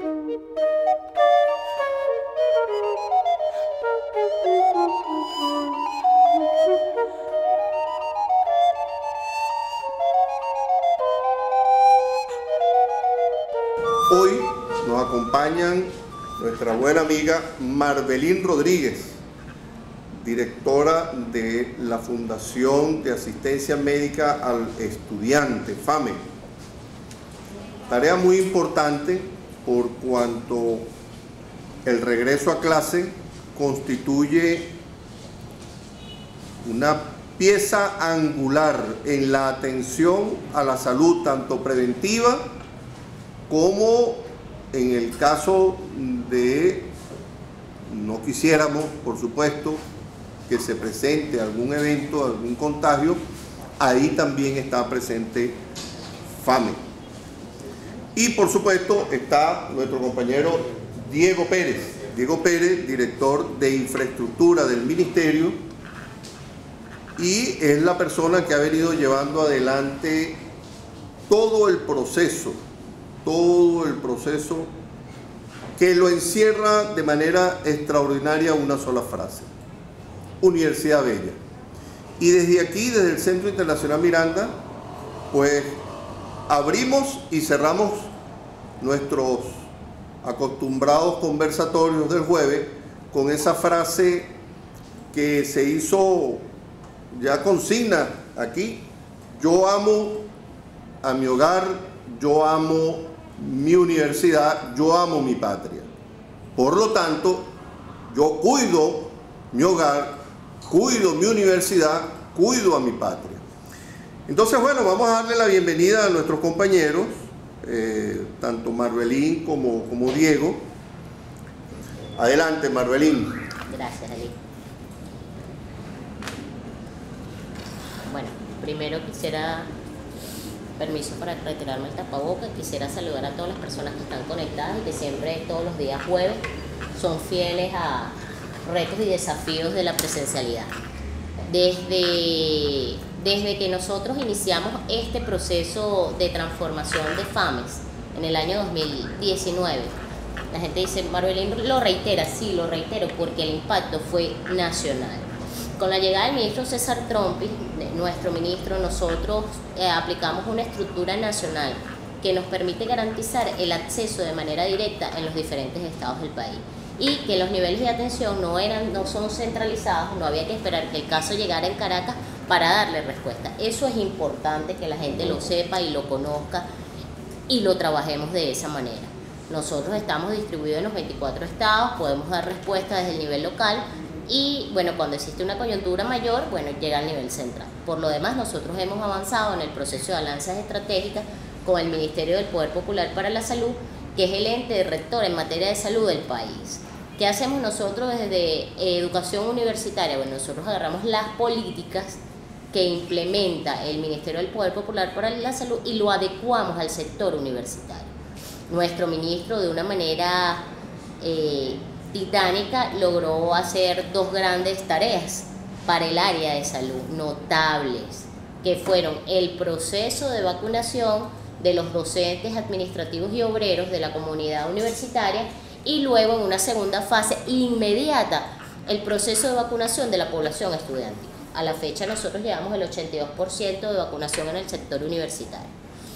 Hoy nos acompañan nuestra buena amiga Marbelín Rodríguez, directora de la Fundación de Asistencia Médica al Estudiante, FAME. Tarea muy importante por cuanto el regreso a clase constituye una pieza angular en la atención a la salud, tanto preventiva como en el caso de, no quisiéramos, por supuesto, que se presente algún evento, algún contagio, ahí también está presente FAME. Y por supuesto está nuestro compañero Diego Pérez, director de infraestructura del ministerio, y es la persona que ha venido llevando adelante todo el proceso que lo encierra de manera extraordinaria una sola frase: Universidad Bella. Y desde aquí, desde el Centro Internacional Miranda, pues abrimos y cerramos nuestros acostumbrados conversatorios del jueves con esa frase que se hizo ya consigna aquí: yo amo a mi hogar, yo amo mi universidad, yo amo mi patria. Por lo tanto, yo cuido mi hogar, cuido mi universidad, cuido a mi patria. Entonces, bueno, vamos a darle la bienvenida a nuestros compañeros, tanto Marbelín como Diego. Adelante, Marbelín. Gracias, Ali. Bueno, primero quisiera, permiso para retirarme el tapabocas, quisiera saludar a todas las personas que están conectadas y que siempre, todos los días jueves, son fieles a retos y desafíos de la presencialidad. Desde que nosotros iniciamos este proceso de transformación de FAMES en el año 2019, la gente dice, Marbelín lo reitera, sí, lo reitero, porque el impacto fue nacional. Con la llegada del ministro César Trompis, nuestro ministro, nosotros aplicamos una estructura nacional que nos permite garantizar el acceso de manera directa en los diferentes estados del país, y que los niveles de atención no son centralizados, no había que esperar que el caso llegara en Caracas para darle respuesta. Eso es importante que la gente lo sepa y lo conozca y lo trabajemos de esa manera. Nosotros estamos distribuidos en los 24 estados, podemos dar respuesta desde el nivel local y, bueno, cuando existe una coyuntura mayor, bueno, llega al nivel central. Por lo demás, nosotros hemos avanzado en el proceso de alianzas estratégicas con el Ministerio del Poder Popular para la Salud, que es el ente rector en materia de salud del país. ¿Qué hacemos nosotros desde educación universitaria? Bueno, nosotros agarramos las políticas que implementa el Ministerio del Poder Popular para la Salud y lo adecuamos al sector universitario. Nuestro ministro, de una manera titánica, logró hacer dos grandes tareas para el área de salud, notables, que fueron el proceso de vacunación de los docentes, administrativos y obreros de la comunidad universitaria, y luego, en una segunda fase inmediata, el proceso de vacunación de la población estudiantil. A la fecha nosotros llevamos el 82% de vacunación en el sector universitario.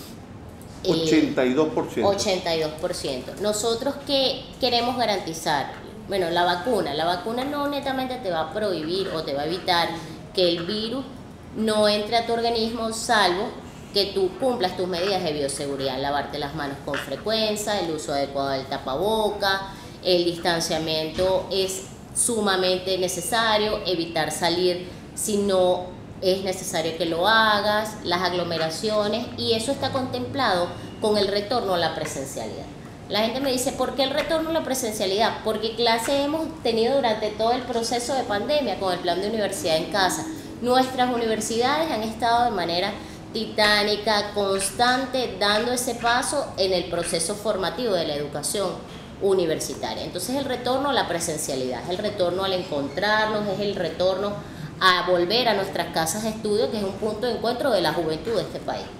82%. 82%. Nosotros, ¿qué queremos garantizar? Bueno, la vacuna no netamente te va a prohibir o te va a evitar que el virus no entre a tu organismo, salvo que tú cumplas tus medidas de bioseguridad: lavarte las manos con frecuencia, el uso adecuado del tapaboca, el distanciamiento es sumamente necesario, evitar salir si no es necesario que lo hagas, las aglomeraciones, y eso está contemplado con el retorno a la presencialidad. La gente me dice, ¿por qué el retorno a la presencialidad? Porque clases hemos tenido durante todo el proceso de pandemia con el plan de universidad en casa. Nuestras universidades han estado de manera titánica, constante, dando ese paso en el proceso formativo de la educación universitaria. Entonces, el retorno a la presencialidad, es el retorno al encontrarnos, es el retorno a volver a nuestras casas de estudio, que es un punto de encuentro de la juventud de este país.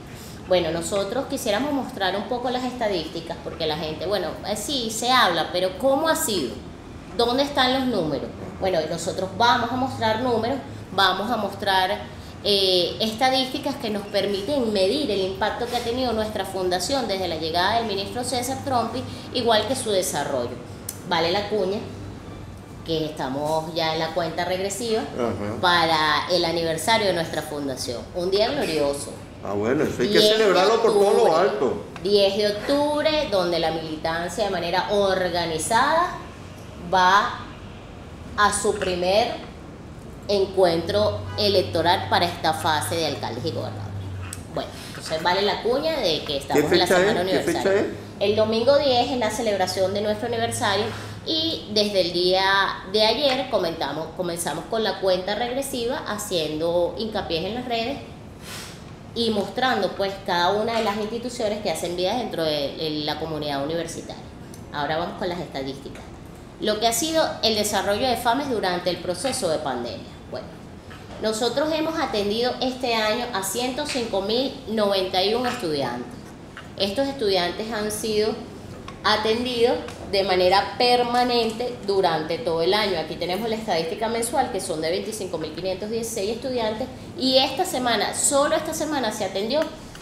Bueno, nosotros quisiéramos mostrar un poco las estadísticas, porque la gente, bueno, sí, se habla, pero ¿cómo ha sido? ¿Dónde están los números? Bueno, nosotros vamos a mostrar números, vamos a mostrar estadísticas que nos permiten medir el impacto que ha tenido nuestra fundación desde la llegada del ministro César Trompi, igual que su desarrollo. Vale la cuña, que estamos ya en la cuenta regresiva para el aniversario de nuestra fundación. Un día glorioso. Ah, bueno, eso hay que celebrarlo por todo lo alto. 10 de octubre, donde la militancia de manera organizada va a su primer encuentro electoral para esta fase de alcaldes y gobernadores. Bueno, entonces vale la cuña de que estamos en la semana aniversario. ¿Qué fecha es? El domingo 10 es la celebración de nuestro aniversario y desde el día de ayer comenzamos con la cuenta regresiva, haciendo hincapié en las redes y mostrando pues cada una de las instituciones que hacen vida dentro de la comunidad universitaria. Ahora vamos con las estadísticas. Lo que ha sido el desarrollo de FAMES durante el proceso de pandemia. Bueno, nosotros hemos atendido este año a 105.091 estudiantes. Estos estudiantes han sido atendidos de manera permanente durante todo el año. Aquí tenemos la estadística mensual, que son de 25.516 estudiantes, y esta semana, solo esta semana, se atendió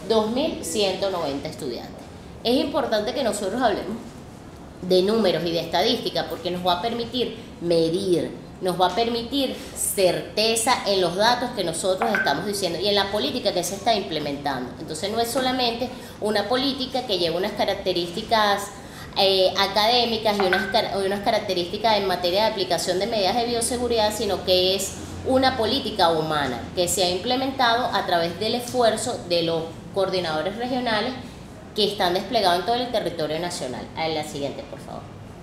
2.190 estudiantes. Es importante que nosotros hablemos de números y de estadística, porque nos va a permitir medir, nos va a permitir certeza en los datos que nosotros estamos diciendo y en la política que se está implementando. Entonces no es solamente una política que lleva unas características académicas y unas características en materia de aplicación de medidas de bioseguridad, sino que es una política humana que se ha implementado a través del esfuerzo de los coordinadores regionales que están desplegados en todo el territorio nacional. A la siguiente, por favor.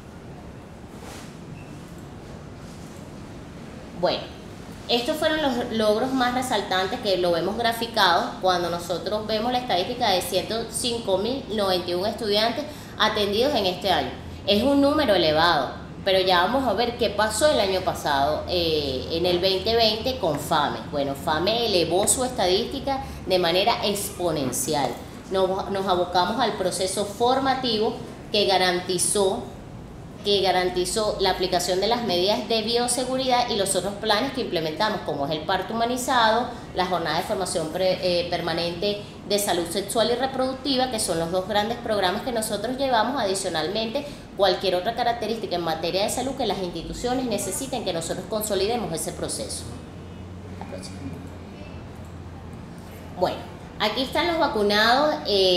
Bueno, estos fueron los logros más resaltantes que lo vemos graficado cuando nosotros vemos la estadística de 105.091 estudiantes atendidos en este año. Es un número elevado, pero ya vamos a ver qué pasó el año pasado, en el 2020 con FAME. Bueno, FAME elevó su estadística de manera exponencial. Nos abocamos al proceso formativo que garantizó la aplicación de las medidas de bioseguridad y los otros planes que implementamos, como es el parto humanizado, la jornada de formación permanente de salud sexual y reproductiva, que son los dos grandes programas que nosotros llevamos. Adicionalmente, cualquier otra característica en materia de salud que las instituciones necesiten que nosotros consolidemos ese proceso. La próxima. Bueno, aquí están los vacunados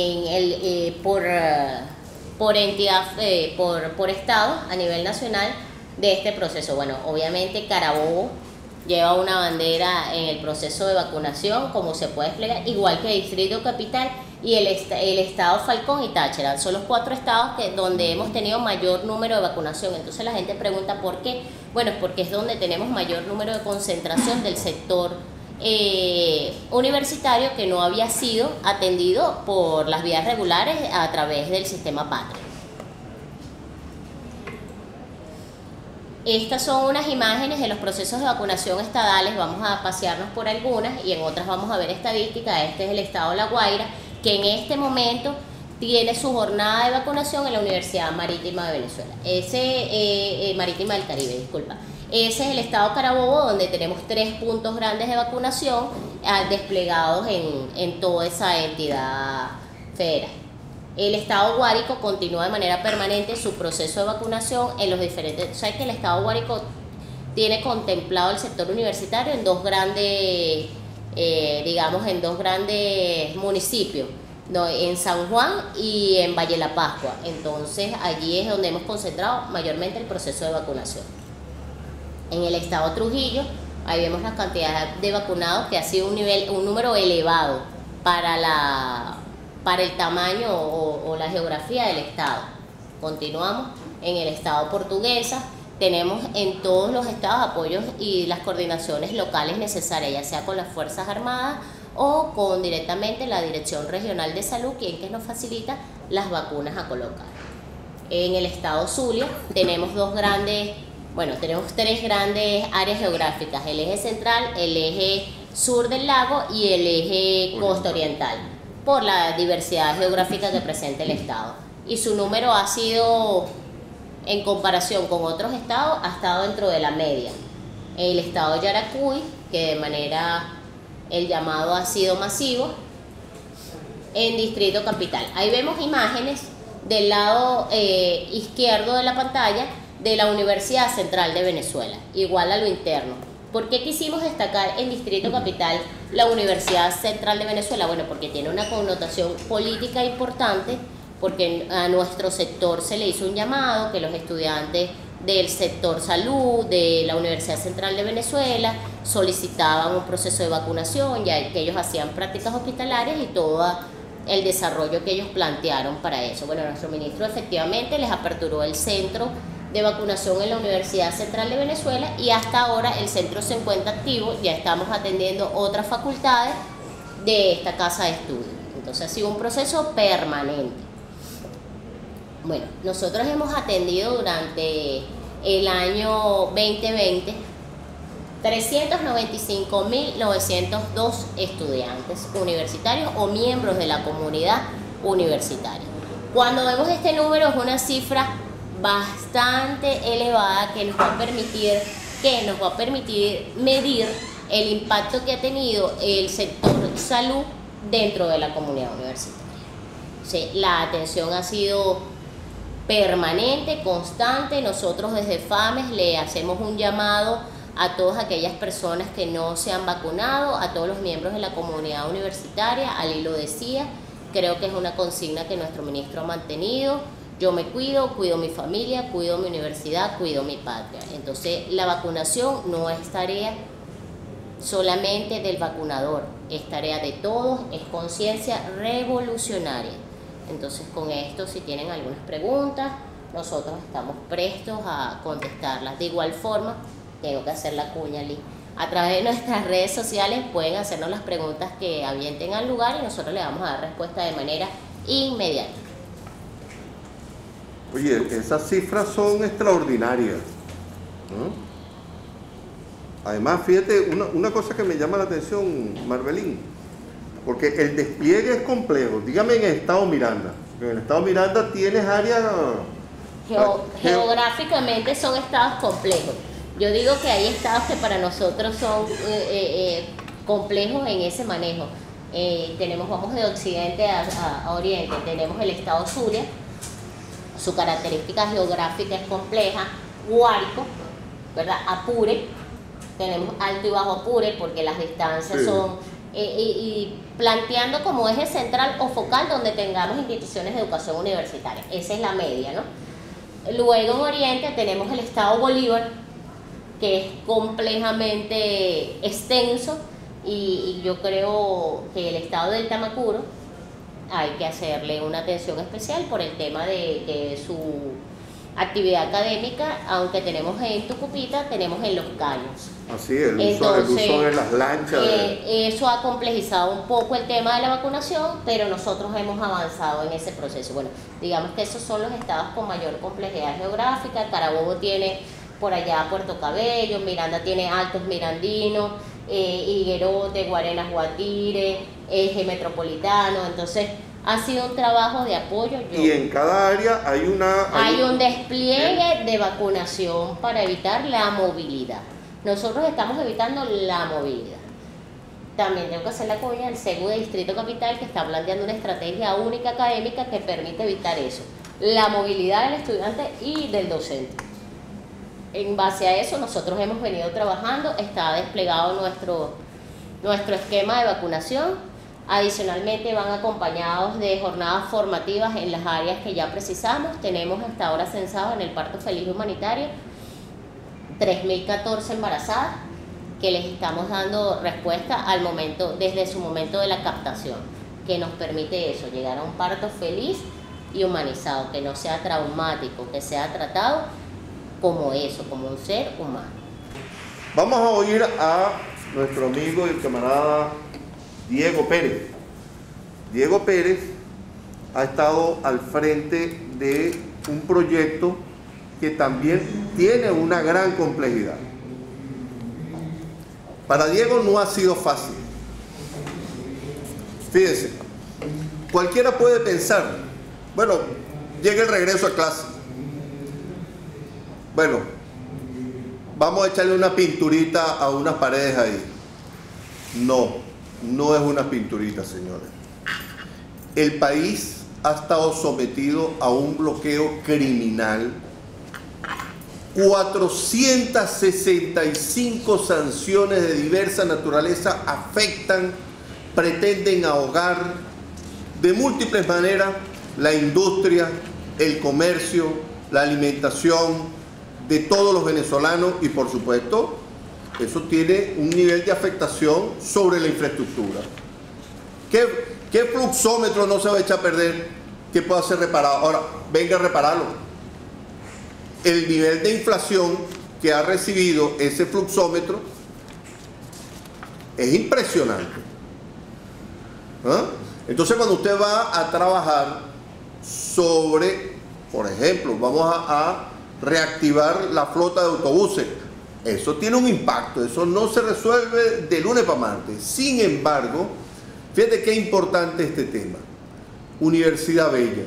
por entidad, por estado a nivel nacional de este proceso. Bueno, obviamente Carabobo lleva una bandera en el proceso de vacunación, como se puede desplegar, igual que Distrito Capital y el estado Falcón y Táchira. Son los 4 estados donde hemos tenido mayor número de vacunación. Entonces la gente pregunta ¿por qué? Bueno, porque es donde tenemos mayor número de concentración del sector universitario, que no había sido atendido por las vías regulares a través del sistema Patria. Estas son unas imágenes de los procesos de vacunación estadales. Vamos a pasearnos por algunas y en otras vamos a ver estadísticas. Este es el estado de La Guaira, que en este momento tiene su jornada de vacunación en la Universidad Marítima de Venezuela. Marítima del Caribe, disculpa. Ese es el estado Carabobo, donde tenemos 3 puntos grandes de vacunación desplegados en toda esa entidad federal. El estado Guárico continúa de manera permanente su proceso de vacunación en los diferentes... ¿Sabes que el estado Guárico tiene contemplado el sector universitario en dos grandes, en dos grandes municipios, ¿no? En San Juan y en Valle La Pascua? Entonces allí es donde hemos concentrado mayormente el proceso de vacunación. En el estado Trujillo, ahí vemos la cantidad de vacunados, que ha sido un número elevado para el tamaño o la geografía del estado. Continuamos. En el estado Portuguesa tenemos en todos los estados apoyos y las coordinaciones locales necesarias, ya sea con las Fuerzas Armadas o con directamente la Dirección Regional de Salud, quien que nos facilita las vacunas a colocar. En el estado Zulia tenemos tenemos 3 grandes áreas geográficas: el eje central, el eje sur del lago y el eje costa oriental. por la diversidad geográfica que presenta el estado. Y su número ha sido, en comparación con otros estados, ha estado dentro de la media. El estado de Yaracuy, que de manera, el llamado ha sido masivo, en Distrito Capital. Ahí vemos imágenes del lado izquierdo de la pantalla de la Universidad Central de Venezuela, igual a lo interno. ¿Por qué quisimos destacar en Distrito Capital la Universidad Central de Venezuela? Bueno, porque tiene una connotación política importante, porque a nuestro sector se le hizo un llamado que los estudiantes del sector salud de la Universidad Central de Venezuela solicitaban un proceso de vacunación, ya que ellos hacían prácticas hospitalarias y todo el desarrollo que ellos plantearon para eso. Bueno, nuestro ministro efectivamente les aperturó el centro de vacunación en la Universidad Central de Venezuela y hasta ahora el centro se encuentra activo, ya estamos atendiendo otras facultades de esta casa de estudio. Entonces ha sido un proceso permanente. Bueno, nosotros hemos atendido durante el año 2020 395.902 estudiantes universitarios o miembros de la comunidad universitaria. Cuando vemos este número es una cifra bastante elevada que nos va a permitir medir el impacto que ha tenido el sector salud dentro de la comunidad universitaria. Sí, la atención ha sido permanente, constante. Nosotros desde FAMES le hacemos un llamado a todas aquellas personas que no se han vacunado, a todos los miembros de la comunidad universitaria. Ali lo decía, creo que es una consigna que nuestro ministro ha mantenido. Yo me cuido, cuido mi familia, cuido mi universidad, cuido mi patria. Entonces, la vacunación no es tarea solamente del vacunador, es tarea de todos, es conciencia revolucionaria. Entonces, con esto, si tienen algunas preguntas, nosotros estamos prestos a contestarlas. De igual forma, tengo que hacer la cuña, Lee. A través de nuestras redes sociales pueden hacernos las preguntas que avienten al lugar y nosotros le vamos a dar respuesta de manera inmediata. Oye, esas cifras son extraordinarias, ¿no? Además, fíjate, una cosa que me llama la atención, Marbelín, porque el despliegue es complejo. Dígame en el estado Miranda. En el estado Miranda tienes áreas... Geográficamente son estados complejos. Yo digo que hay estados que para nosotros son complejos en ese manejo. Vamos de occidente a oriente, tenemos el estado Zulia, su característica geográfica es compleja, Guárico, ¿verdad? Apure, tenemos Alto y Bajo Apure porque las distancias son, y planteando como eje central o focal donde tengamos instituciones de educación universitaria, esa es la media, ¿no? Luego en oriente tenemos el estado Bolívar, que es complejamente extenso, y yo creo que el estado del Tamacuro hay que hacerle una atención especial por el tema de su actividad académica, aunque tenemos en Tucupita, tenemos en Los Caños. Así, el uso de las lanchas. Eso ha complejizado un poco el tema de la vacunación, pero nosotros hemos avanzado en ese proceso. Bueno, digamos que esos son los estados con mayor complejidad geográfica. Carabobo tiene por allá Puerto Cabello, Miranda tiene Altos Mirandinos, Higuerote, Guarenas, Guatire, Eje Metropolitano. Entonces ha sido un trabajo de apoyo. Y en cada área hay un despliegue de vacunación para evitar la movilidad. Nosotros estamos evitando la movilidad. También tengo que hacer la cuña del CEGU de Distrito Capital, que está planteando una estrategia única académica que permite evitar eso, la movilidad del estudiante y del docente. En base a eso nosotros hemos venido trabajando, está desplegado nuestro esquema de vacunación. Adicionalmente van acompañados de jornadas formativas en las áreas que ya precisamos. Tenemos hasta ahora censados en el parto feliz humanitario 3.014 embarazadas que les estamos dando respuesta al momento, desde su momento de la captación, que nos permite eso, llegar a un parto feliz y humanizado, que no sea traumático, que sea tratado como eso, como un ser humano. Vamos a oír a nuestro amigo y el camarada Diego Pérez. Diego Pérez ha estado al frente de un proyecto que también tiene una gran complejidad. Para Diego no ha sido fácil. Fíjense, cualquiera puede pensar, bueno, llega el regreso a clase. Bueno, vamos a echarle una pinturita a unas paredes ahí. No, no es una pinturita, señores. El país ha estado sometido a un bloqueo criminal. 465 sanciones de diversa naturaleza afectan, pretenden ahogar de múltiples maneras la industria, el comercio, la alimentación de todos los venezolanos y, por supuesto, eso tiene un nivel de afectación sobre la infraestructura. ¿Qué fluxómetro no se va a echar a perder que pueda ser reparado? Ahora, venga a repararlo. El nivel de inflación que ha recibido ese fluxómetro es impresionante. ¿Ah? Entonces, cuando usted va a trabajar sobre, por ejemplo, vamos a reactivar la flota de autobuses, eso tiene un impacto, eso no se resuelve de lunes para martes. Sin embargo, fíjate qué importante este tema. Universidad Bella.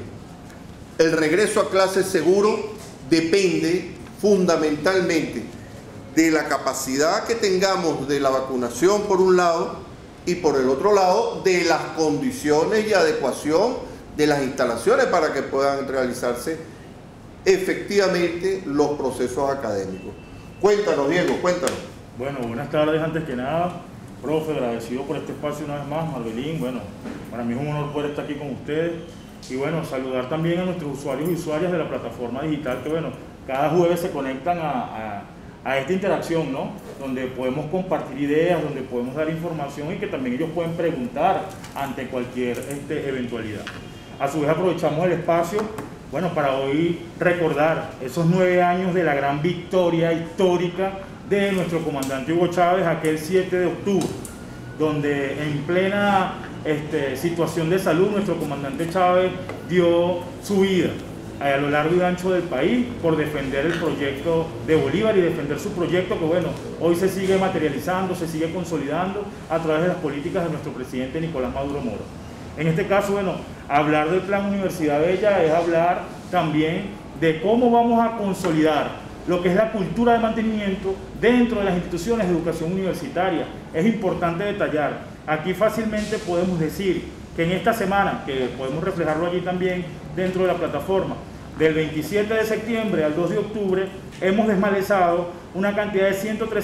El regreso a clases seguro depende fundamentalmente de la capacidad que tengamos de la vacunación por un lado y por el otro lado de las condiciones y adecuación de las instalaciones para que puedan realizarse efectivamente los procesos académicos. Cuéntanos, Diego, cuéntanos. Bueno, buenas tardes antes que nada. Profe, agradecido por este espacio una vez más, Marbelín. Bueno, para mí es un honor poder estar aquí con ustedes. Y bueno, saludar también a nuestros usuarios y usuarias de la plataforma digital que, bueno, cada jueves se conectan a esta interacción, ¿no? Donde podemos compartir ideas, donde podemos dar información y que también ellos pueden preguntar ante cualquier eventualidad. A su vez aprovechamos el espacio, bueno, para hoy recordar esos 9 años de la gran victoria histórica de nuestro comandante Hugo Chávez, aquel 7 de octubre, donde en plena situación de salud nuestro comandante Chávez dio su vida a lo largo y ancho del país por defender el proyecto de Bolívar y defender su proyecto que, bueno, hoy se sigue materializando, se sigue consolidando a través de las políticas de nuestro presidente Nicolás Maduro Moro. En este caso, bueno, hablar del Plan Universidad Bella es hablar también de cómo vamos a consolidar lo que es la cultura de mantenimiento dentro de las instituciones de educación universitaria. Es importante detallar, aquí fácilmente podemos decir que en esta semana, que podemos reflejarlo allí también dentro de la plataforma, del 27 de septiembre al 2 de octubre, hemos desmalezado una cantidad de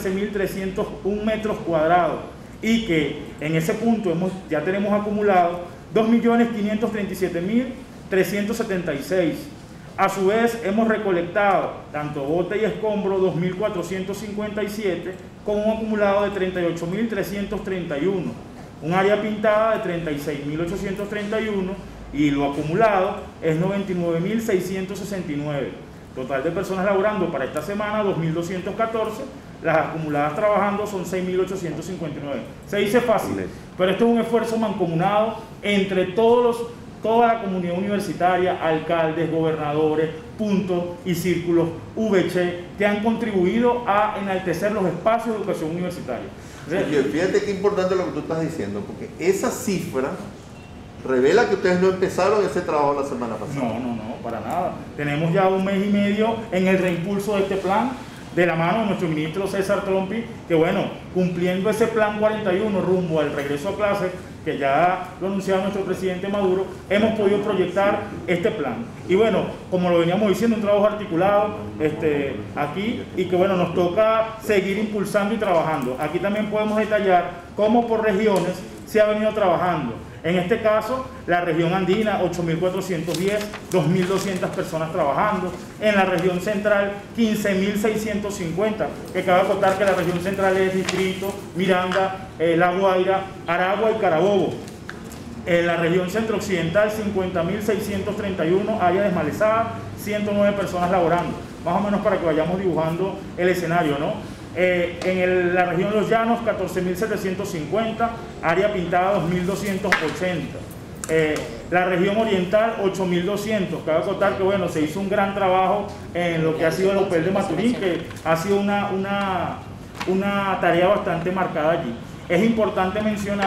113.301 metros cuadrados y que en ese punto ya tenemos acumulado 2.537.376. A su vez, hemos recolectado tanto bote y escombro 2.457 con un acumulado de 38.331, un área pintada de 36.831 y lo acumulado es 99.669. Total de personas laborando para esta semana 2.214, las acumuladas trabajando son 6.859. Se dice fácil, pero esto es un esfuerzo mancomunado entre toda la comunidad universitaria, alcaldes, gobernadores, puntos y círculos VC, que han contribuido a enaltecer los espacios de educación universitaria. Oye, fíjate qué importante lo que tú estás diciendo, porque esa cifra revela que ustedes no empezaron ese trabajo la semana pasada. No, para nada. Tenemos ya 1 mes y medio en el reimpulso de este plan, de la mano de nuestro ministro César Trompi, que bueno, cumpliendo ese plan 41 rumbo al regreso a clases, que ya lo anunciaba nuestro presidente Maduro, hemos podido proyectar este plan. Y bueno, como lo veníamos diciendo, un trabajo articulado aquí y que bueno, nos toca seguir impulsando y trabajando. Aquí también podemos detallar cómo por regiones se ha venido trabajando. En este caso, la región andina, 8.410, 2.200 personas trabajando. En la región central, 15.650, que cabe acotar que la región central es Distrito, Miranda, La Guaira, Aragua y Carabobo. En la región centro-occidental, 50.631, área desmalezada, 109 personas laborando. Más o menos para que vayamos dibujando el escenario, ¿no? En la región Los Llanos, 14.750, área pintada 2.280. La región oriental, 8.200. Cabe acotar que bueno, se hizo un gran trabajo en lo que ha sido el OPEL de Maturín, que ha sido una tarea bastante marcada allí. Es importante mencionar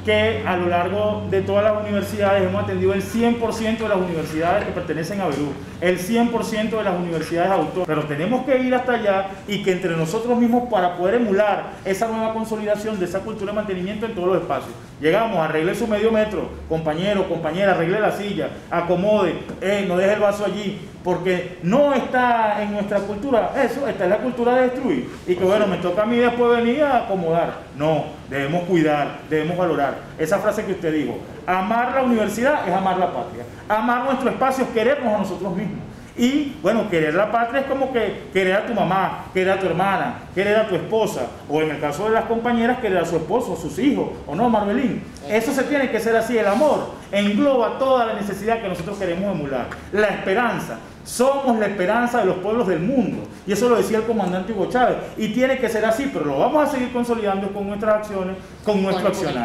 que a lo largo de todas las universidades hemos atendido el 100% de las universidades que pertenecen a Berú, el 100% de las universidades autónomas, pero tenemos que ir hasta allá y que entre nosotros mismos, para poder emular esa nueva consolidación de esa cultura de mantenimiento en todos los espacios. Llegamos, arregle su medio metro, compañero, compañera, arregle la silla, acomode, no deje el vaso allí, porque no está en nuestra cultura eso, está en la cultura de destruir, y que bueno, me toca a mí después venir a acomodar. No, debemos cuidar, debemos valorar. Esa frase que usted dijo, amar la universidad es amar la patria, amar nuestro espacio es querernos a nosotros mismos. Y bueno, querer la patria es como que querer a tu mamá, querer a tu hermana, querer a tu esposa, o en el caso de las compañeras, querer a su esposo, a sus hijos, ¿o no, Marbelín? Eso se tiene que ser así. El amor engloba toda la necesidad que nosotros queremos emular. La esperanza. Somos la esperanza de los pueblos del mundo, y eso lo decía el comandante Hugo Chávez, y tiene que ser así, pero lo vamos a seguir consolidando con nuestras acciones, con nuestro accionar.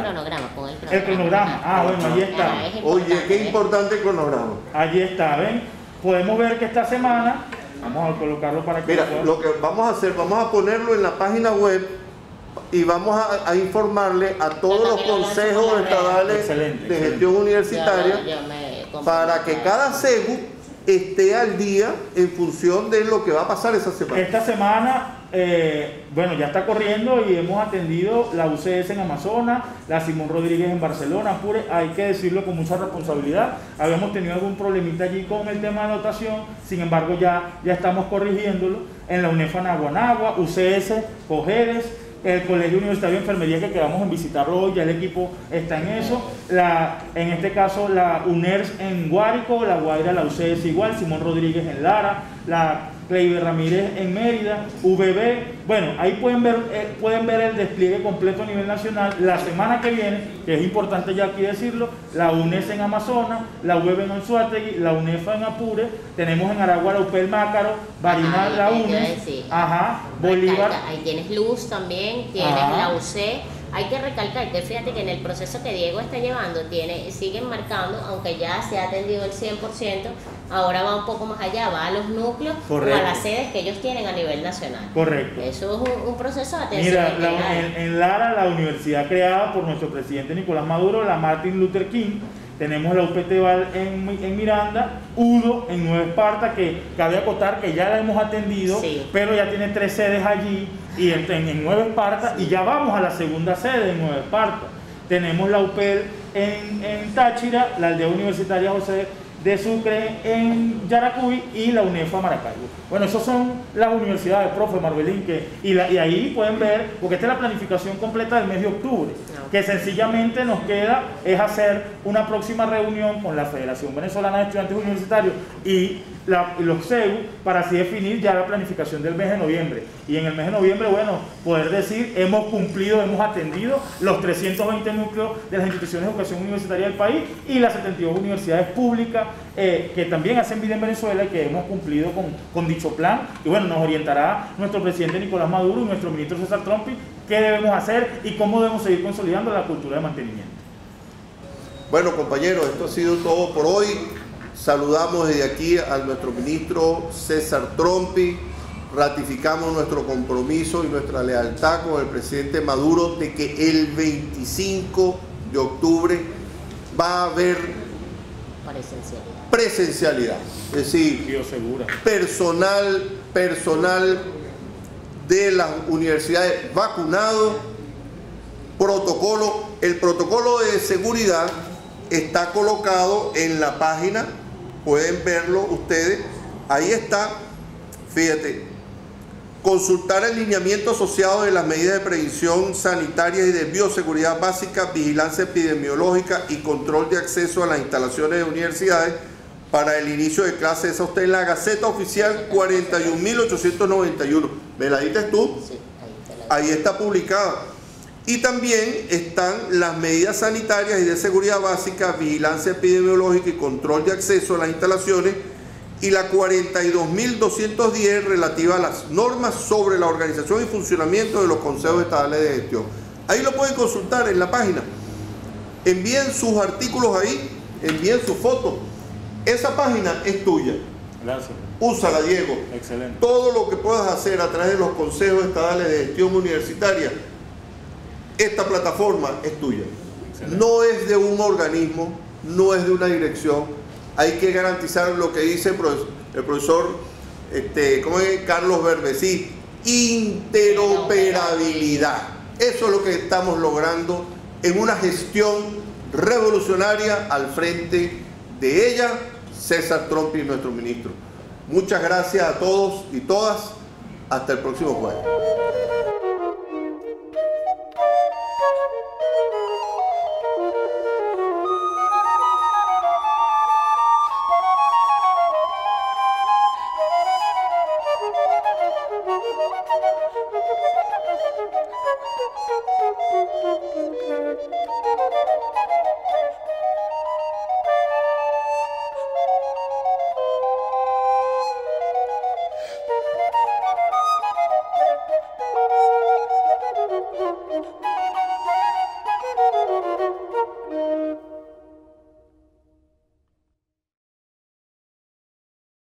El cronograma, bueno, ahí está. Oye, qué importante el cronograma. Allí está, ¿ven? Podemos ver que esta semana, vamos a colocarlo para que... Mira, lo que vamos a hacer, vamos a ponerlo en la página web y vamos a informarle a todos los consejos estadales de gestión universitaria para que cada CEGU esté al día en función de lo que va a pasar esa semana. Esta semana, bueno, ya está corriendo y hemos atendido la UCS en Amazonas, la Simón Rodríguez en Barcelona, Apure, hay que decirlo con mucha responsabilidad. Habíamos tenido algún problemita allí con el tema de dotación, sin embargo ya estamos corrigiéndolo. En la UNEFA Naguanagua, UCS, Cojedes, el Colegio Universitario de Enfermería, que quedamos en visitarlo hoy, ya el equipo está en eso. En este caso la UNERS en Guárico, la Guaira, la UCS igual, Simón Rodríguez en Lara, la Kleiber Ramírez en Mérida, VB. Bueno, ahí pueden ver el despliegue completo a nivel nacional. La semana que viene, que es importante ya aquí decirlo, la UNES en Amazonas, la UEB en Anzoátegui, la UNEFA en Apure, tenemos en Aragua la UPEL Mácaro, Barinal, la UNES, Bolívar. Ahí tienes Luz también, tienes la UC. Hay que recalcar que fíjate que en el proceso que Diego está llevando, siguen marcando, aunque ya se ha atendido el 100%, ahora va un poco más allá, va a los núcleos o a las sedes que ellos tienen a nivel nacional. Correcto. Eso es un proceso de atención. Mira, en Lara, la universidad creada por nuestro presidente Nicolás Maduro, la Martin Luther King, tenemos la UPT Val en Miranda, UDO en Nueva Esparta, que cabe acotar que ya la hemos atendido, pero ya tiene 3 sedes allí y en Nueva Esparta, y ya vamos a la segunda sede en Nueva Esparta. Tenemos la UPEL en Táchira, la Aldea Universitaria José de Sucre en Yaracuy y la UNEFA Maracaibo. Bueno, esas son las universidades, profe Marbelín, y ahí pueden ver, porque esta es la planificación completa del mes de octubre, que sencillamente nos queda es hacer una próxima reunión con la Federación Venezolana de Estudiantes Universitarios y los CEU para así definir ya la planificación del mes de noviembre. Y en el mes de noviembre, bueno, poder decir, hemos cumplido, hemos atendido los 320 núcleos de las instituciones de educación universitaria del país y las 72 universidades públicas que también hacen vida en Venezuela y que hemos cumplido con dicho plan. Y bueno, nos orientará nuestro presidente Nicolás Maduro y nuestro ministro César Trompi qué debemos hacer y cómo debemos seguir consolidando la cultura de mantenimiento. Bueno, compañeros, esto ha sido todo por hoy. Saludamos desde aquí a nuestro ministro César Trompi, ratificamos nuestro compromiso y nuestra lealtad con el presidente Maduro de que el 25 de octubre va a haber presencialidad, es decir, personal de las universidades vacunado, el protocolo de seguridad está colocado en la página, pueden verlo ustedes, ahí está, fíjate, consultar el lineamiento asociado de las medidas de prevención sanitaria y de bioseguridad básica, vigilancia epidemiológica y control de acceso a las instalaciones de universidades para el inicio de clases. Esa está en la Gaceta Oficial 41.891. ¿Me la diste tú? Sí, ahí está publicada. Y también están las medidas sanitarias y de seguridad básica, vigilancia epidemiológica y control de acceso a las instalaciones, y la 42.210 relativa a las normas sobre la organización y funcionamiento de los consejos estadales de gestión. Ahí lo pueden consultar en la página. Envíen sus artículos ahí, envíen sus fotos. Esa página es tuya. Gracias. Úsala, Diego. Excelente. Todo lo que puedas hacer a través de los consejos estadales de gestión universitaria, esta plataforma es tuya. Excelente. No es de un organismo, no es de una dirección. Hay que garantizar lo que dice el profesor ¿cómo es? Carlos Berbesí, interoperabilidad. Eso es lo que estamos logrando en una gestión revolucionaria al frente de ella, César Trompi, nuestro ministro. Muchas gracias a todos y todas. Hasta el próximo jueves.